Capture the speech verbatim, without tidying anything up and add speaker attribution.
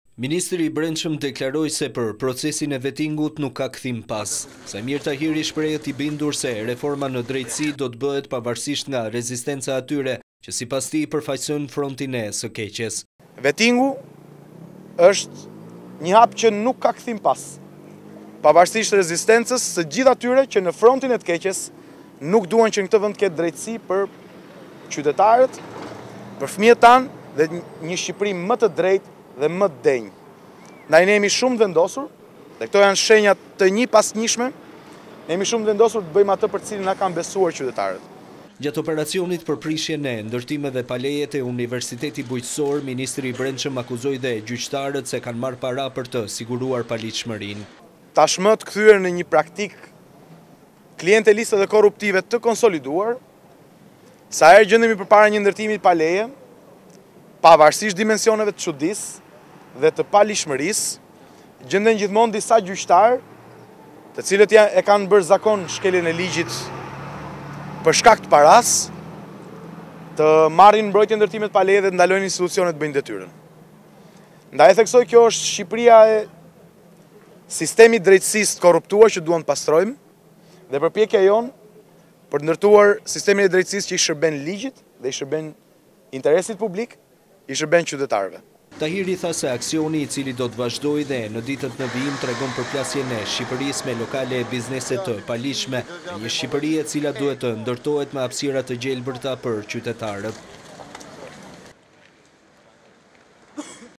Speaker 1: Ministri i Brendshëm deklaroi se për procesin e vettingut nuk ka kthim pas. Samir Tahiri shprehet i bindur se reforma në drejtësi do të bëhet pavarësisht nga rezistenca atyre që sipas tij përfaqësojnë frontin e së keqes.
Speaker 2: Vettingu është një hap që nuk ka kthim pas. Pavarësisht rezistencës së gjithë atyre që në frontin e të keqes nuk duan që në këtë vend të ketë drejtësi për qytetarët, për fëmijët tanë dhe një Shqipëri më të drejtë dhe më të denjë. Na ne jemi shumë të vendosur, dhe këto janë shenja të një pas njëshme, ne jemi shumë të vendosur të bëjmë atë për cilin na kanë besuar qytetarët.
Speaker 1: Gjatë operacionit për prishjen e ndërtimeve pa leje te Universiteti Bujqësor, Ministri i Brendshëm akuzoi dhe gjyqtarët se kanë marrë para për të siguruar paligjshmërinë.
Speaker 2: Tashmë të kthyer në një praktik klienteliste dhe korruptive të konsoliduar, sa herë gjendemi përpara një ndërtimi pa leje, pavarësisht dimensioneve të çuditësë dhe të paligjshmërisë, gjenden gjithmonë disa gjyqtarë, të cilët e kanë bërë zakon shkeljen e ligjit për shkak të paras, të marrin mbrojtje ndërtimet pa leje dhe të ndalojnë institucionet të bëjnë detyrën. Ndaj e theksoj, kjo është Shqipëria e sistemit drejtësisë të korruptuar që duam të pastrojmë, dhe përpjekja jonë për të ndërtuar sistemin e drejtësisë që i shërben ligjit dhe i shërben interesit publik, i shërben qytetarëve.
Speaker 1: Tahiri tha se aksioni i cili do të vazhdojë dhe në ditët në vijim tregon përplasjen e Shqipërisë me lokale e biznese të paligjshme, një Shqipëri e cila duhet të ndërtohet me hapësira të gjelbërta për qytetarët.